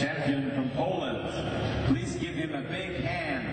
champion from Poland. Please give him a big hand.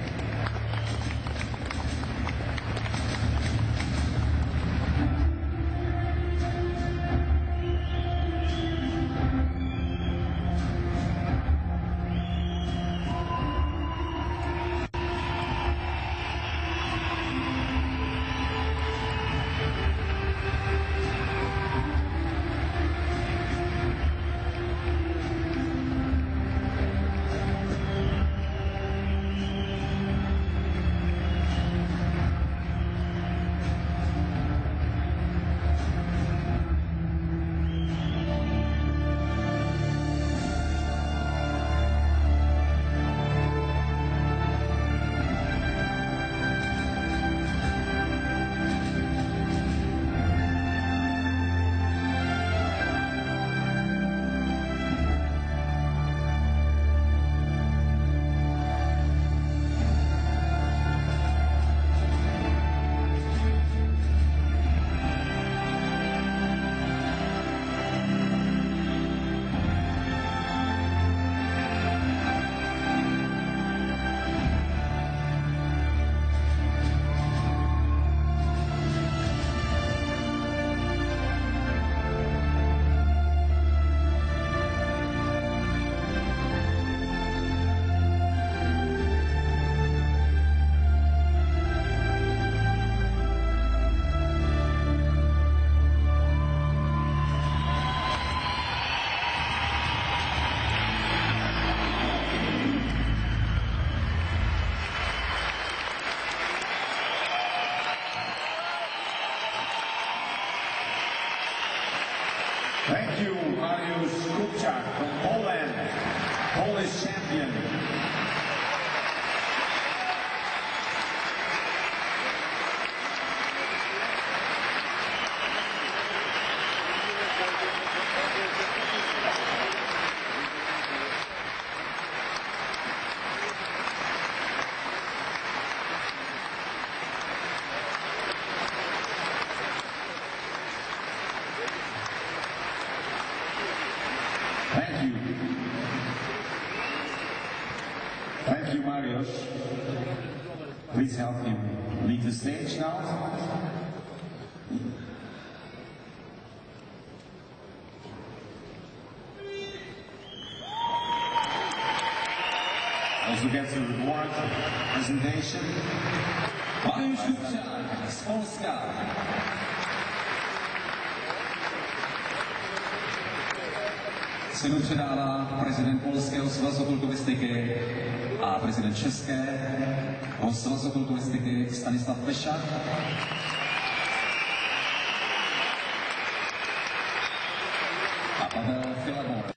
Thank you, Mariusz Kupczak from Poland, Polish champion. Thank you. Thank you, Mariusz. Please help him leave the stage now. Also gets a reward presentation. Mariusz Kupczak z Polska. Cenu předává prezident Polského svazu kulturistiky a prezident Českého svazu kulturistiky Stanislav Pešák. A Pavel Filabor.